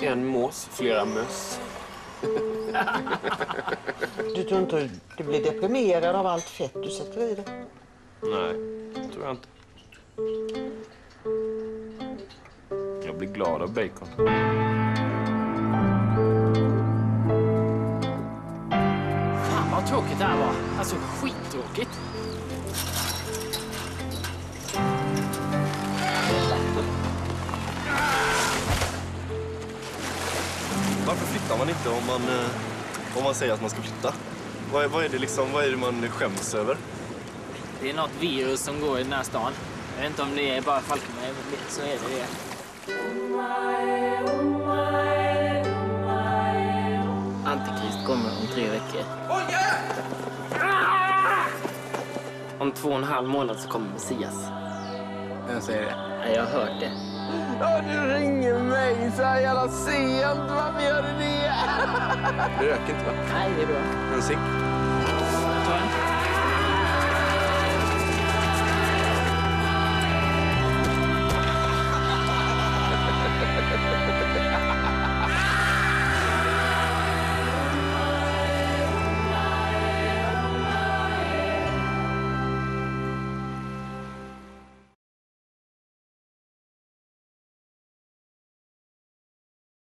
En mås, flera möss. Du tror inte du blir deprimerad av allt fett du sätter i det? Nej, det tror jag inte. Jag blir glad av bacon. Fan vad tråkigt det här var. Alltså skittråkigt. Varför flyttar man inte om man säger att man ska flytta? Vad är det man skäms över? Det är något virus som går i den här stan. Jag vet inte om det är bara Falkenberg, men så är det. Antikrist kommer om 3 veckor. Om 2,5 månader så kommer Messias. Vem säger det? Nej, jag har hört det. Ja, du ringer mig så här jävla sent. Varför gör du det? Det röker inte, va? Nej, det är bra. En cigg.